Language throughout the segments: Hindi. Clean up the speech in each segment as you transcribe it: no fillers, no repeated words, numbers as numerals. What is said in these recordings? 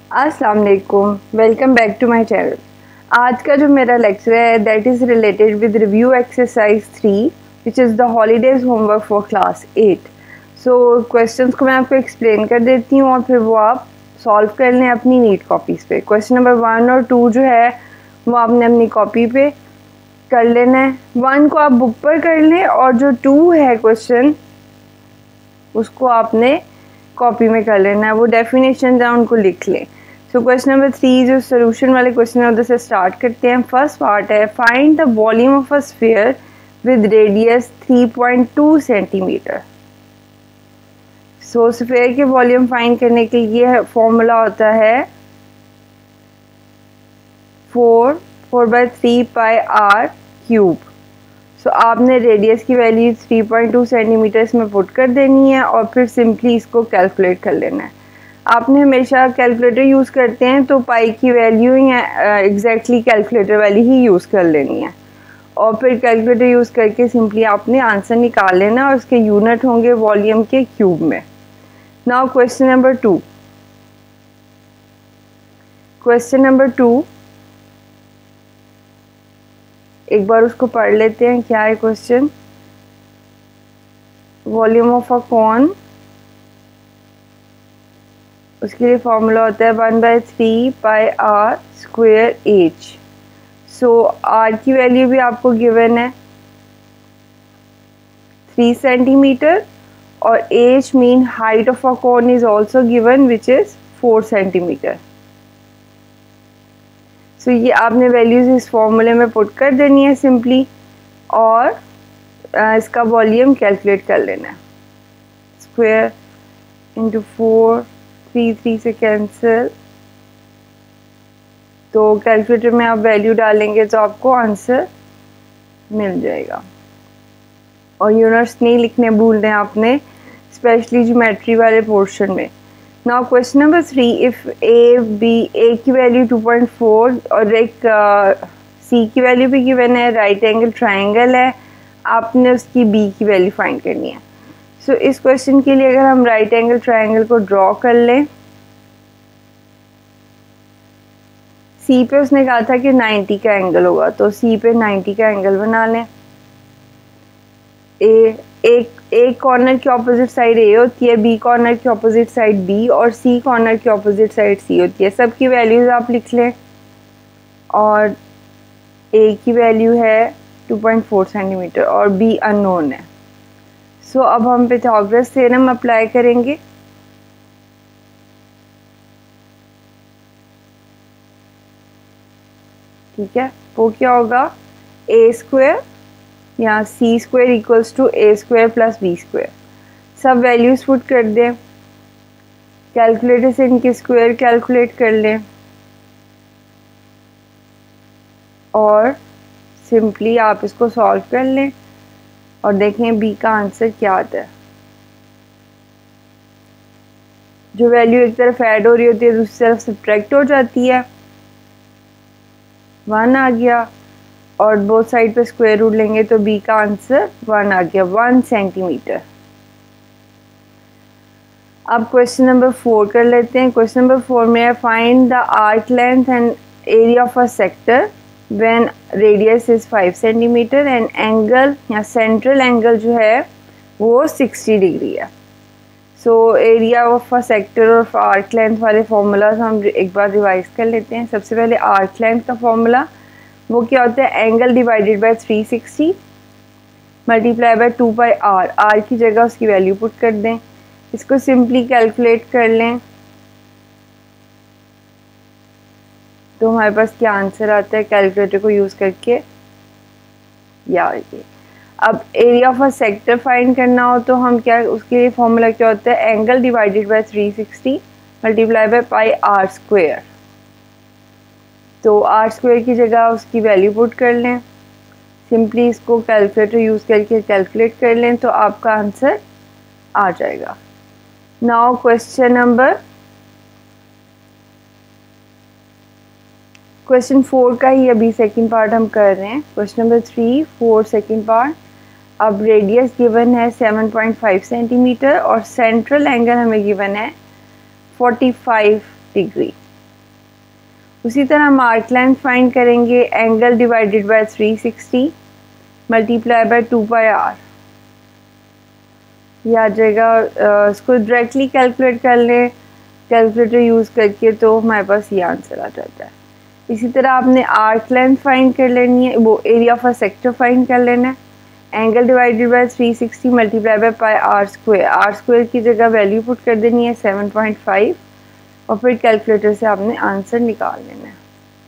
अस्सलाम वालेकुम, welcome back to my channel. आज का जो मेरा लेक्चर है that is related with review exercise 3 which is the holidays homework for class 8। So questions को मैं आपको एक्सप्लेन कर देती हूँ और फिर वो आप सॉल्व कर लें अपनी नीट कॉपीज़ पे। क्वेश्चन नंबर 1 और 2 जो है वो आपने अपनी कॉपी पे कर लेना है। 1 को आप बुक पर कर लें और जो 2 है क्वेश्चन उसको आपने कॉपी में कर लेना है। वो डेफिनेशन है उनको लिख लें। सो क्वेश्चन नंबर 3 जो सोल्यूशन वाले क्वेश्चन है उधर से स्टार्ट करते हैं। फर्स्ट पार्ट है find the volume of a sphere with radius 3.2 centimetre. So sphere के वॉल्यूम फाइंड करने के लिए फॉर्मूला होता है 4/3 पाई आर क्यूब। सो आपने रेडियस की वैल्यू 3.2 सेंटीमीटर में पुट कर देनी है और फिर सिंपली इसको कैलकुलेट कर लेना है। आपने हमेशा कैलकुलेटर यूज़ करते हैं तो पाई की वैल्यू ही एग्जैक्टली कैलकुलेटर वाली ही यूज़ कर लेनी है और फिर कैलकुलेटर यूज़ करके सिंपली आपने आंसर निकाल लेना और उसके यूनिट होंगे वॉल्यूम के क्यूब में। Now question number 2। Question number 2 एक बार उसको पढ़ लेते हैं। क्या है question? Volume of a cone, उसके लिए फॉर्मूला होता है 1/3 pi are square h. So r की वैल्यू भी आपको गिवन है 3 सेंटीमीटर और h mean height of a cone is also given which is 4 centimetre. So ये आपने वैल्यूज इस फॉर्मूले में पुट कर देनी है सिंपली और इसका वॉल्यूम कैलकुलेट कर लेना है। स्क्वायर इंटू 4, 3 से कैंसिल, तो कैलकुलेटर में आप वैल्यू डालेंगे तो आपको आंसर मिल जाएगा। और यूनिट्स नहीं लिखने भूलने आपने, स्पेशली ज्योमेट्री वाले पोर्शन में। Now question number 3, if a की वैल्यू 2.4 और एक सी की वैल्यू भी गिवन है, राइट एंगल ट्राइंगल है, आपने उसकी बी की वैल्यू फाइंड करनी है। सो इस क्वेश्चन के लिए अगर हम राइट एंगल ट्राइंगल को ड्रॉ कर लें, सी पे उसने कहा था कि 90 का एंगल होगा, तो सी पे 90 का एंगल बना लें। एक कॉर्नर की ऑपोजिट साइड ए होती है, बी कॉर्नर की ऑपोजिट साइड बी और सी कॉर्नर की ऑपोजिट साइड सी होती है। सबकी वैल्यूज आप लिख लें और ए की वैल्यू है 2.4 सेंटीमीटर और बी अननोन है। सो अब हम पाइथागोरस थ्योरम अप्लाई करेंगे। ठीक है, वो क्या होगा, ए स्क्वायर या C square equals to A square plus B square. सब वैल्यूज पुट कर दें, कैलकुलेटर से इनके स्क्वायर कैलकुलेट कर लें और सिंपली आप इसको सॉल्व कर लें और देखें बी का आंसर क्या आता है। जो वैल्यू एक तरफ ऐड हो रही होती है दूसरी तरफ सब्ट्रैक्ट हो जाती है। 1 आ गया और बोथ साइड पे स्क्वायर रूट लेंगे तो बी का आंसर 1 आ गया, 1 सेंटीमीटर। अब क्वेश्चन नंबर 4 कर लेते हैं। क्वेश्चन नंबर 4 में है find the arc length and area of a sector when radius is 5 centimetre and angle या सेंट्रल एंगल जो है वो 60 डिग्री है। So area of a sector और आर्क लेंथ वाले फॉर्मूलाज हम एक बार रिवाइज कर लेते हैं। सबसे पहले आर्क लेंथ का फॉर्मूला वो क्या होता है, angle divided by 360 multiply by 2 pi R. R की जगह उसकी वैल्यू पुट कर दें, इसको सिंपली कैलकुलेट कर लें तो हमारे पास क्या आंसर आता है कैलकुलेटर को यूज़ करके। यार ये अब area of a sector find करना हो तो हम क्या, उसके लिए फॉर्मूला क्या होता है, angle divided by 360 multiply by pi are square. तो आर स्क्वायर की जगह उसकी वैल्यू पुट कर लें, सिंपली इसको कैलकुलेटर यूज़ करके कैलकुलेट कर लें तो आपका आंसर आ जाएगा। नाउ क्वेश्चन 4 का ही अभी सेकंड पार्ट हम कर रहे हैं। Question number 3, 4 second part. अब रेडियस गिवन है 7.5 सेंटीमीटर और सेंट्रल एंगल हमें गिवन है 45 डिग्री। उसी तरह हम आर्क लेंथ फाइंड करेंगे, angle divided by 360 multiply by 2πr, ये आ जाएगा। इसको डायरेक्टली कैलकुलेट कर लें कैलकुलेटर यूज़ करके तो हमारे पास ये आंसर आ जाता है। इसी तरह आपने आर्क लेंथ फाइंड कर लेनी है, वो area of a sector find कर लेना है, angle divided by 360 multiply by pi are square, R square की जगह वैल्यू पुट कर देनी है 7.5 और फिर कैलकुलेटर से आपने आंसर निकाल लेना है।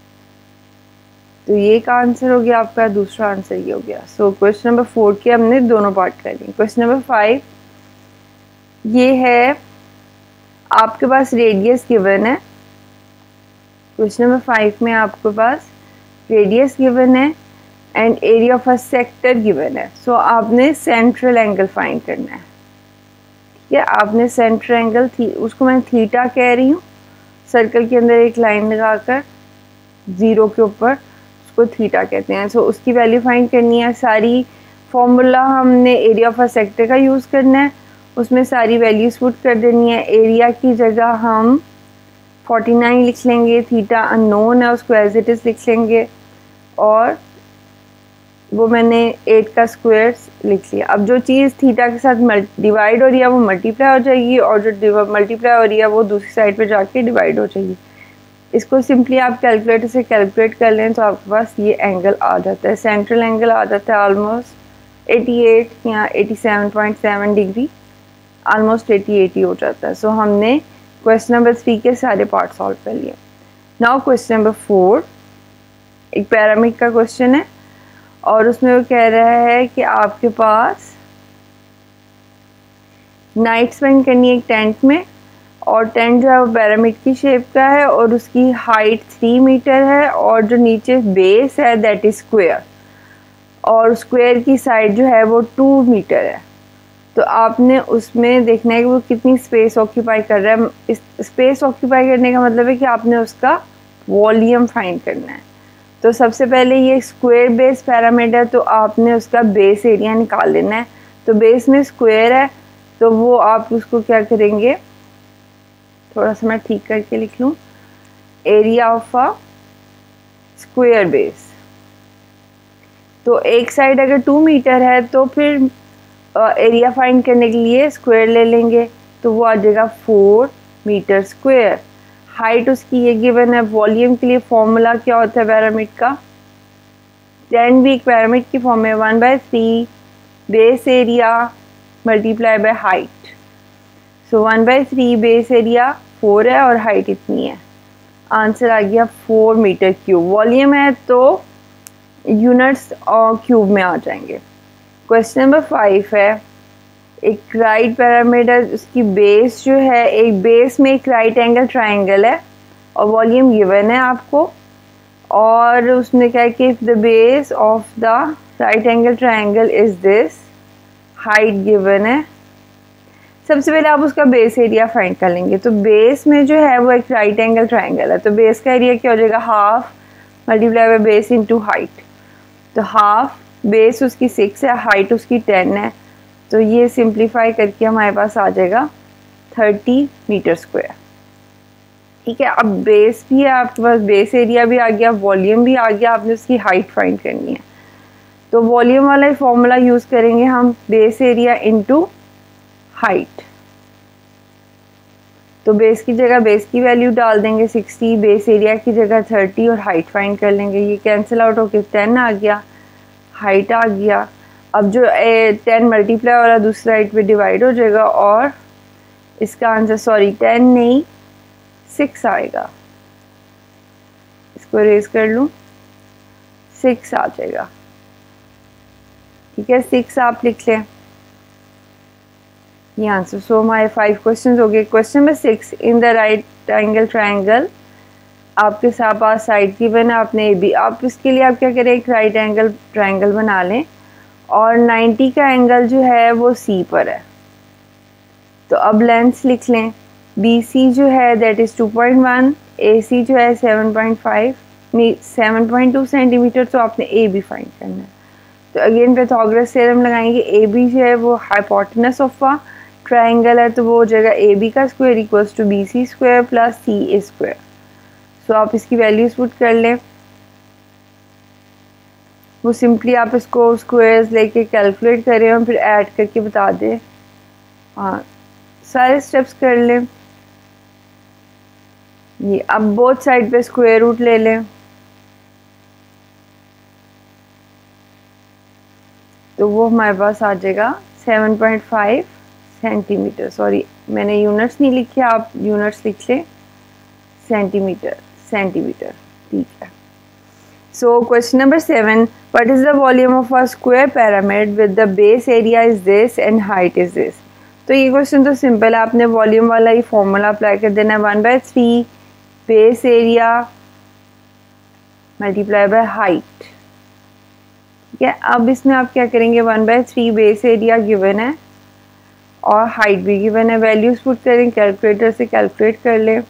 तो ये एक आंसर हो गया आपका, दूसरा आंसर ये हो गया। सो क्वेश्चन नंबर 4 के हमने दोनों पार्ट कर लिए। क्वेश्चन नंबर 5 ये है, आपके पास रेडियस गिवन है। क्वेश्चन नंबर 5 में आपके पास रेडियस गिवन है and area of a sector given है। सो आपने सेंट्रल एंगल फाइंड करना है। ठीक है, आपने सेंट्रल एंगल उसको मैं थीटा कह रही हूँ, सर्कल के अंदर एक लाइन लगाकर ज़ीरो के ऊपर उसको थीटा कहते हैं। सो उसकी वैल्यू फाइंड करनी है। सारी फॉर्मूला हमने एरिया ऑफ अ सेक्टर का यूज़ करना है, उसमें सारी वैल्यूज पुट कर देनी है। एरिया की जगह हम 49 लिख लेंगे, थीटा अननोन है उसको एज इट इज़ लिख लेंगे, और वो मैंने 8 का स्क्वायर लिख लिया। अब जो चीज़ थीटा के साथ डिवाइड हो रही है वो मल्टीप्लाई हो जाएगी, और जो मल्टीप्लाई हो रही है वो दूसरी साइड पे जाके डिवाइड हो जाएगी। इसको सिंपली आप कैलकुलेटर से कैलकुलेट कर लें तो आपके पास ये एंगल आ जाता है। सेंट्रल एंगल आ जाता है ऑलमोस्ट 88 या 87.7 डिग्री, ऑलमोस्ट 80 हो जाता है। सो हमने क्वेश्चन नंबर 3 के सारे पार्ट सॉल्व कर लिए। नाउ क्वेश्चन नंबर 4 एक पैरामिड का क्वेश्चन है, और उसमें वो कह रहा है कि आपके पास नाइट स्पेंड करनी है एक टेंट में, और टेंट जो है वो पिरामिड की शेप का है और उसकी हाइट 3 मीटर है, और जो नीचे बेस है दैट इज स्क्वायर, और स्क्वायर की साइड जो है वो 2 मीटर है। तो आपने उसमें देखना है कि वो कितनी स्पेस ऑक्यूपाई कर रहा है। इस स्पेस ऑक्यूपाई करने का मतलब है कि आपने उसका वॉल्यूम फाइंड करना है। तो सबसे पहले ये स्क्वायर बेस पिरामिड है, तो आपने उसका बेस एरिया निकाल लेना है। तो बेस में स्क्वायर है, तो वो आप उसको क्या करेंगे, थोड़ा सा मैं ठीक करके लिख लूँ, area of a square base. तो एक साइड अगर 2 मीटर है तो फिर एरिया फाइंड करने के लिए स्क्वायर ले लेंगे, तो वो आ जाएगा 4 मीटर स्क्वायर। हाइट उसकी ये गिवन है। वॉल्यूम के लिए फॉर्मूला क्या होता है पिरामिड का, टेन भी एक पिरामिड की फॉर्म है 1/3 base area multiply by height. So 1/3 base area 4 है और हाइट इतनी है, आंसर आ गया 4 मीटर क्यूब। वॉल्यूम है तो यूनिट्स और क्यूब में आ जाएंगे। क्वेश्चन नंबर 5 है, एक राइट पिरामिड है, उसकी बेस जो है, एक बेस में एक राइट एंगल ट्राइंगल है और वॉल्यूम गिवन है आपको, और उसने कहा कि if the base of the right angle triangle is this, height given है। सबसे पहले आप उसका बेस एरिया फाइंड कर लेंगे। तो बेस में जो है वो एक राइट एंगल ट्राइंगल है, तो बेस का एरिया क्या हो जाएगा, half multiply by base into height. तो हाफ बेस उसकी 6 है, हाइट उसकी 10 है, तो ये सिंप्लीफाई करके हमारे पास आ जाएगा 30 मीटर स्क्वायर। ठीक है, अब बेस भी है आपके पास, बेस एरिया भी आ गया, वॉल्यूम भी आ गया, आपने उसकी हाइट फाइंड करनी है। तो वॉल्यूम वाला फॉर्मूला यूज़ करेंगे हम, बेस एरिया इनटू हाइट। तो बेस की जगह बेस की वैल्यू डाल देंगे 60, बेस एरिया की जगह 30 और हाइट फाइंड कर लेंगे। ये कैंसिल आउट होके 10 आ गया, हाइट आ गया। अब जो 10 मल्टीप्लाई वाला दूसरा साइड पे डिवाइड हो जाएगा और इसका आंसर 10 नहीं 6 आएगा। इसको रेज कर लूँ, 6 आ जाएगा। ठीक है, 6 आप लिख लें ये आंसर। सो हमारे 5 क्वेश्चन हो गए। Question number 6, in the right angle triangle, आपके पास साइड गिवन है, आपने ए बी, आप इसके लिए आप क्या करें, एक राइट एंगल ट्राइंगल बना लें और 90 का एंगल जो है वो सी पर है। तो अब लेंथ लिख लें, बी सी जो है दैट इज़ 2.1, ए सी जो है 7.2 सेंटीमीटर। तो आपने ए बी फाइंड करना है। तो अगेन पाइथागोरस थ्योरम लगाएंगे, ए बी जो है वो हाइपोटेनस ऑफ अ ट्राइंगल है, तो वो हो जाएगा ए बी का square equals to B C square plus C A square. So आप इसकी वैल्यूज पुट कर लें। वो सिंपली आप इसको स्क्वायर्स लेके कैलकुलेट करें और फिर ऐड करके बता दें। हाँ, सारे स्टेप्स कर लें। ये अब बोथ साइड पे स्क्वायर रूट ले लें, तो वो हमारे पास आ जाएगा 7.5 सेंटीमीटर। सॉरी, मैंने यूनिट्स नहीं लिखे, आप यूनिट्स लिख लें, सेंटीमीटर सेंटीमीटर, ठीक है। So question number 7, what is the volume of a square pyramid with the base area is this and height is this. तो ये क्वेश्चन तो सिंपल है, आपने वॉल्यूम वाला ही फॉर्मूला अप्लाई कर देना है, 1/3 base area multiply by height. ठीक है, अब इसमें आप क्या करेंगे, 1/3 बेस एरिया गिवन है और हाइट भी गिवन है, वैल्यूज पुट करें, कैलकुलेटर से कैलकुलेट कर लें।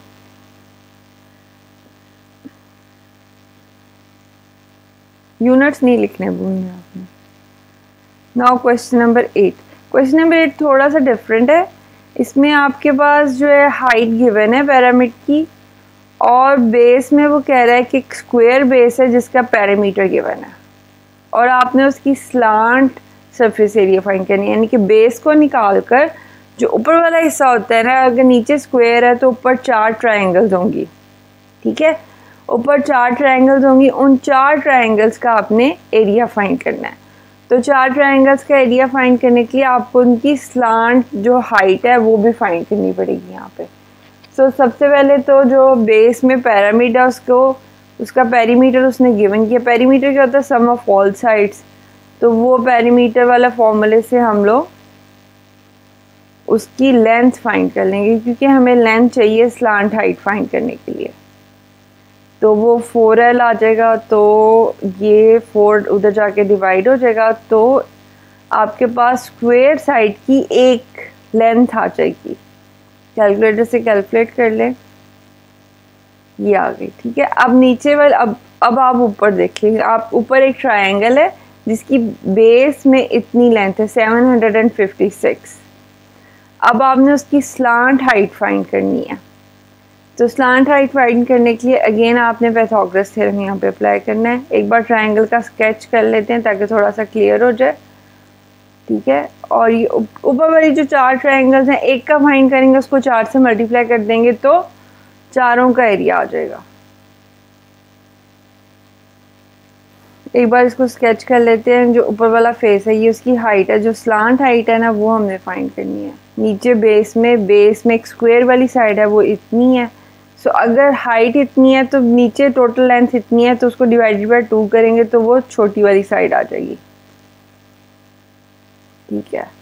यूनिट्स नहीं लिखने भूलने आपने। Now question number 8। Question number 8 थोड़ा सा डिफरेंट है। इसमें आपके पास जो है हाइट गिवन है पिरामिड की और बेस में वो कह रहा है कि एक स्क्वायर बेस है जिसका पैरामीटर गिवन है और आपने उसकी स्लांट सरफेस एरिया फाइंड करनी है, यानी कि बेस को निकाल कर जो ऊपर वाला हिस्सा होता है ना, अगर नीचे स्क्वायर है तो ऊपर 4 ट्रायंगल्स होंगी। ठीक है, ऊपर 4 ट्रायंगल्स होंगी, उन 4 ट्रायंगल्स का आपने एरिया फाइंड करना है। तो 4 ट्रायंगल्स का एरिया फाइंड करने के लिए आपको उनकी स्लांट जो हाइट है वो भी फाइंड करनी पड़ेगी यहाँ पे। सो सबसे पहले तो जो बेस में पिरामिड है उसका पेरीमीटर उसने गिवन किया। पेरीमीटर क्या होता है, सम ऑफ ऑल साइड्स। तो वो पेरीमीटर वाला फॉर्मूले से हम लोग उसकी लेंथ फाइंड कर लेंगे, क्योंकि हमें लेंथ चाहिए स्लांट हाइट फाइंड करने के लिए। तो वो 4L आ जाएगा, तो ये 4 उधर जाके डिवाइड हो जाएगा, तो आपके पास स्क्वायर साइड की एक लेंथ आ जाएगी। कैलकुलेटर से कैलकुलेट कर लें, ये आ गई। ठीक है, अब नीचे वाले अब आप ऊपर देखेंगे, आप ऊपर एक ट्रायंगल है जिसकी बेस में इतनी लेंथ है 756। अब आपने उसकी स्लांट हाइट फाइंड करनी है। तो स्लांट हाइट फाइंड करने के लिए अगेन आपने पाइथागोरस थ्योरम यहाँ पे अप्लाई करना है। एक बार ट्रायंगल का स्केच कर लेते हैं ताकि थोड़ा सा क्लियर हो जाए। ठीक है, और ये ऊपर वाली जो 4 ट्रायंगल्स हैं, एक का फाइंड करेंगे, उसको 4 से मल्टीप्लाई कर देंगे तो चारों का एरिया आ जाएगा। एक बार इसको स्केच कर लेते हैं। जो ऊपर वाला फेस है ये उसकी हाइट है, जो स्लांट हाइट है ना वो हमने फाइंड करनी है। नीचे बेस में एक स्क्वायर वाली साइड है वो इतनी है। सो अगर हाइट इतनी है तो नीचे टोटल लेंथ इतनी है, तो उसको डिवाइडेड बाय 2 करेंगे तो वो छोटी वाली साइड आ जाएगी। ठीक है,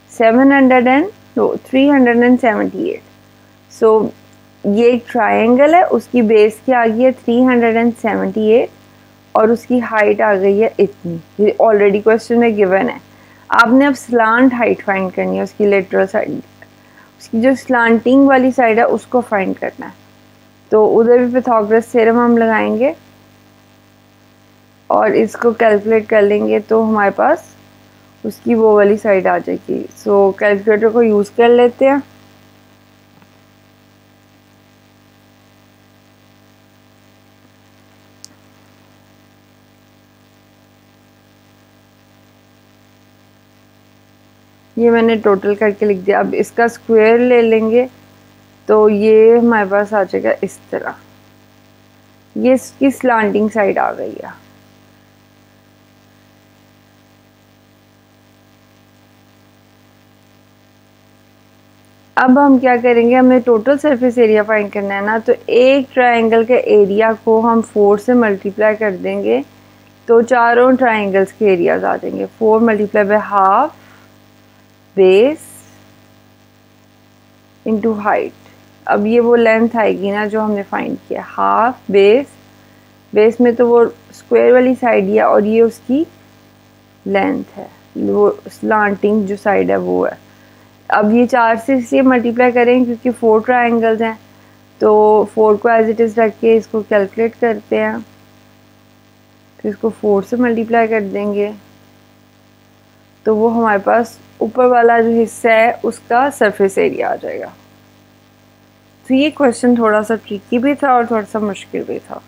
378। सो ये एक ट्रायंगल है, उसकी बेस की आ गई है 378 और उसकी हाइट आ गई है इतनी। ये ऑलरेडी क्वेश्चन में गिवन है। आपने अब स्लांट हाइट फाइंड करनी है, उसकी लेटरल साइड, उसकी जो स्लांटिंग वाली साइड है उसको फाइंड करना है। तो उधर भी पाइथागोरस थ्योरम हम लगाएंगे और इसको कैलकुलेट कर लेंगे तो हमारे पास उसकी वो वाली साइड आ जाएगी। सो कैलकुलेटर को यूज़ कर लेते हैं। ये मैंने टोटल करके लिख दिया। अब इसका स्क्वायर ले लेंगे तो ये हमारे पास आ जाएगा इस तरह। ये इसकी स्लांटिंग साइड आ गई है। अब हम क्या करेंगे, हमें टोटल सरफेस एरिया फाइंड करना है ना, तो एक ट्रायंगल के एरिया को हम 4 से मल्टीप्लाई कर देंगे तो चारों ट्रायंगल्स के एरियाज आ जाएंगे। 4 multiply by half base into height. अब ये वो लेंथ आएगी ना जो हमने फाइंड किया, हाफ बेस में तो वो स्क्वायर वाली साइड है और ये उसकी लेंथ है, वो स्लांटिंग जो साइड है वो है। अब ये 4 से इसलिए मल्टीप्लाई करें क्योंकि 4 ट्रायंगल्स हैं, तो 4 को एज इट इज़ रख के इसको कैलकुलेट करते हैं। फिर इसको 4 से मल्टीप्लाई कर देंगे तो वो हमारे पास ऊपर वाला जो हिस्सा है उसका सरफेस एरिया आ जाएगा। तो ये क्वेश्चन थोड़ा सा ट्रिकी भी था और थोड़ा सा मुश्किल भी था।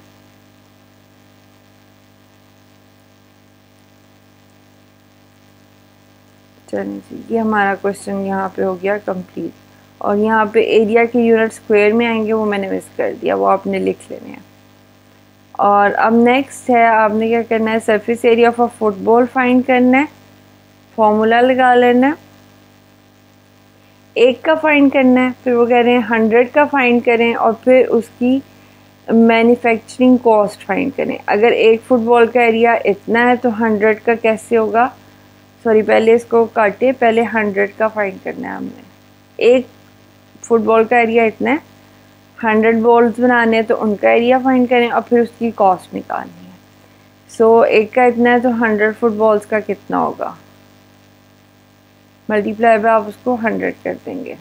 चलिए जी, ये हमारा क्वेश्चन यहाँ पे हो गया कंप्लीट। और यहाँ पे एरिया के यूनिट स्क्वायर में आएंगे, वो मैंने मिस कर दिया, वो आपने लिख लेने हैं। और अब नेक्स्ट है, आपने क्या करना है, surface area of a football find करना है। फॉर्मूला लगा लेना है, 1 का फाइंड करना है, फिर वो कह रहे हैं 100 का फाइंड करें और फिर उसकी मैन्युफैक्चरिंग कॉस्ट फाइंड करें। अगर एक फुटबॉल का एरिया इतना है तो 100 का कैसे होगा, सॉरी पहले इसको काटे, पहले 100 का फाइंड करना है हमने। एक फुटबॉल का एरिया इतना है, 100 बॉल्स बनाने हैं तो उनका एरिया फाइंड करें और फिर उसकी कॉस्ट निकालनी है। सो एक का इतना है तो 100 फुटबॉल्स का कितना होगा, मल्टीप्लाई बाय आप उसको 100 कर देंगे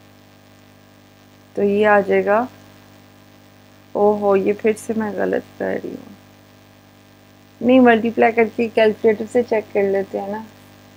तो ये आ जाएगा। ओहो, ये फिर से मैं गलत कर रही हूँ। नहीं, मल्टीप्लाई करके कैलकुलेटर से चेक कर लेते हैं ना।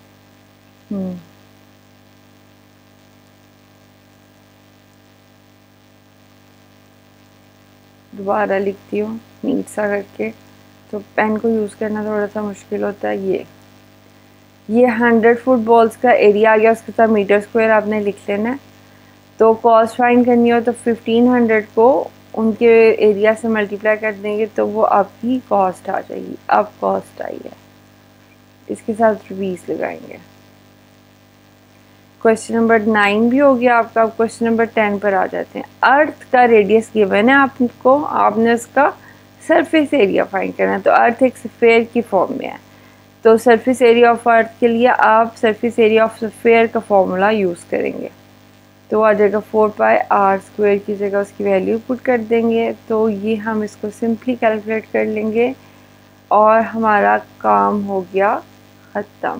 दोबारा लिखती हूँ नीट सा करके, तो पेन को यूज़ करना थोड़ा सा मुश्किल होता है। ये 100 फुटबॉल्स का एरिया आ गया, उसके साथ मीटर स्क्वायर आपने लिख लेना है। तो कॉस्ट फाइंड करनी हो तो 1500 को उनके एरिया से मल्टीप्लाई कर देंगे तो वो आपकी कॉस्ट आ जाएगी। अब कॉस्ट आई है, इसके साथ रुपीस लगाएंगे। क्वेश्चन नंबर 9 भी हो गया आपका। अब क्वेश्चन नंबर 10 पर आ जाते हैं। अर्थ का रेडियस गिवन है आपको, आपने उसका सरफेस एरिया फाइंड करना है। तो अर्थ एक स्फीयर की फॉर्म में है, तो सरफेस एरिया ऑफ अर्थ के लिए आप सरफेस एरिया ऑफ स्फीयर का फॉर्मूला यूज़ करेंगे। तो आ जाएगा 4πr² की जगह उसकी वैल्यू पुट कर देंगे। तो ये हम इसको सिंपली कैलकुलेट कर लेंगे और हमारा काम हो गया ख़त्म।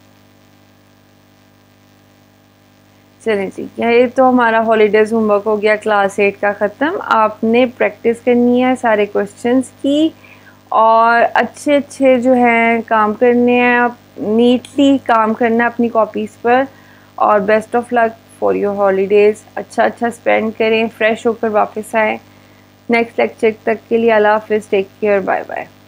चलें जी, ये तो हमारा हॉलीडेज़ होमवर्क हो गया क्लास 8 का ख़त्म। आपने प्रैक्टिस करनी है सारे क्वेश्चंस की और अच्छे अच्छे जो हैं काम करने हैं, आप नीटली काम करना है अपनी कॉपीज़ पर। और best of luck for your holidays. अच्छा स्पेंड करें, फ्रेश होकर वापस आएँ। नेक्स्ट लेक्चर तक के लिए अल्लाह हाफिज़, टेक केयर, बाय बाय।